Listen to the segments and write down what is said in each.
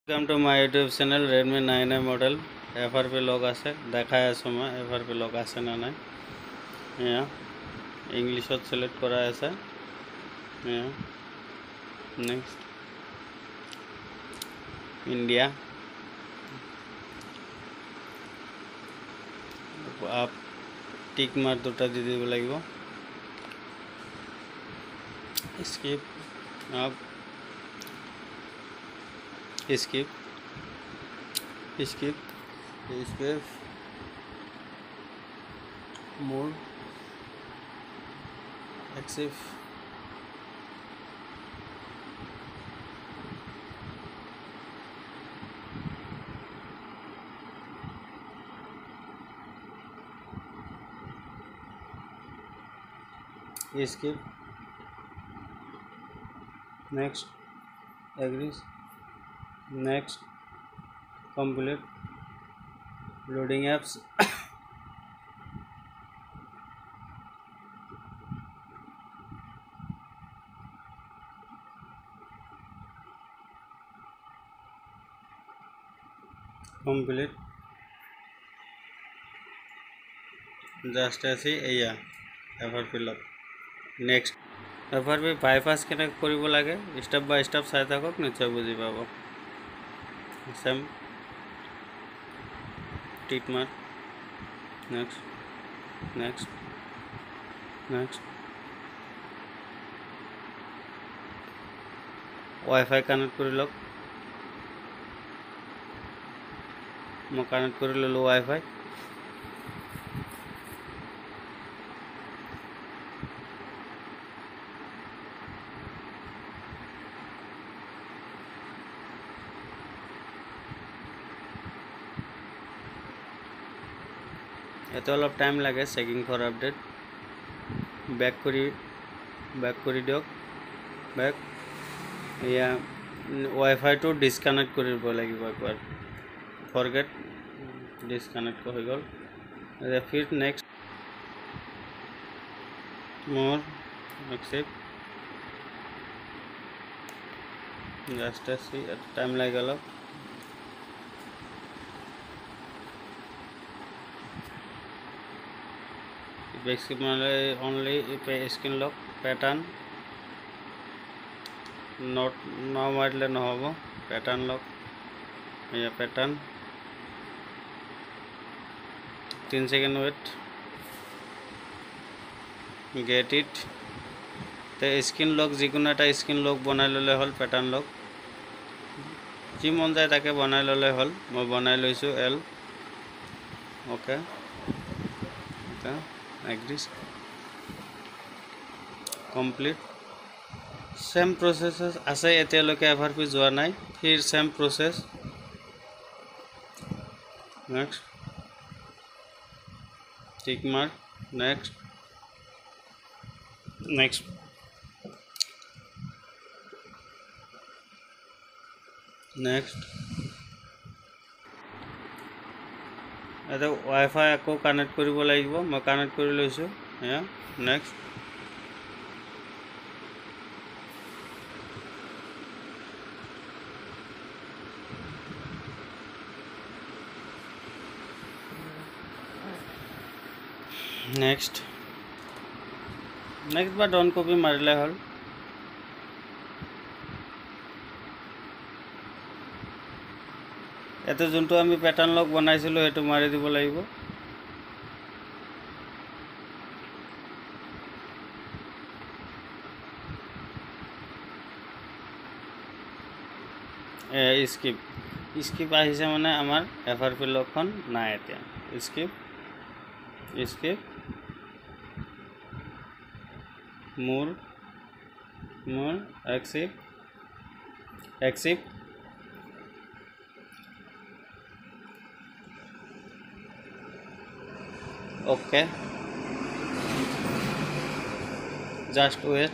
Welcome to my YouTube channel Redmi 9A model FRP लग आसे देखाई आसो मैं FRP लग आसे ना ना या इंग्लिशत सिलेक्ट करा आसे या नेक्स्ट इंडिया आप टिक मार दुटा दी দিব লাগিব स्किप आप skip skip skip more accept skip next agree next complete loading apps complete just ऐसे या FRP लग नेक्स्ट FRP बाईपास के करिब लागे स्टेप बाय स्टेप चाই থাকক নিশ্চয় বুঝি পাব सेम टिक मार next next next wifi connect कर लग मैं कनेक्ट कर लो वाईफाई এতে অলপ টাইম লাগে চেকিং ফর আপডেট बैक करी दियक बैक या वाईफाई तो डिसकानेक्ट करिब লাগিব একবার फरगेट डिसकानेक्ट हो गल फिर next more accept just see time लगे गल basic only screen lock pattern not न मारे नहब पैटर्न लॉक या pattern 3 second wait get it तो स्क्रीन लॉक जिको स्क्रीन लॉक बना लले हल पैटर्न लॉक जी मन जाए ताके बना लले हल मैं बना लैसो एल okay agrees complete same process आसे एतियालके FRP जोआ नाई फिर same process next tick mark next next next এটা वाईफाई আকৌ কানেক্ট কৰিব লাগিব মই কানেক্ট কৰি লৈছো या नेक्स्ट नेक्स्ट नेक्स्ट बार डन कपि मारिले हल এতে যোনটো আমি প্যাটার্ন লক বনাইছিলো হেতু মারি দিব লাগিব স্কিপ স্কিপ আহিছে মানে আমার FRP লকখন নাই এতিয়া skip skip more more accept accept okay just wait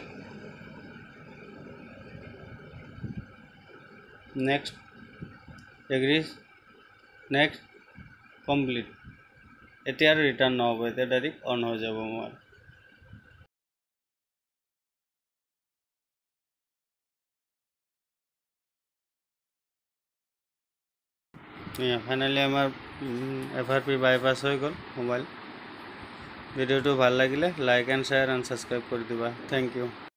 next agrees next complete এতিয়া আৰু ৰিটাৰ্ণ নহ'ব এতিয়া ডাইৰেক্ট অন হৈ যাব মোৰ এয়া ফাইনেলি আমাৰ FRP বাইপাছ হৈ গ'ল মোবাইল। ভিডিঅ'টো ভাল লাগিলে like and share and subscribe কৰি দিবা। Thank U.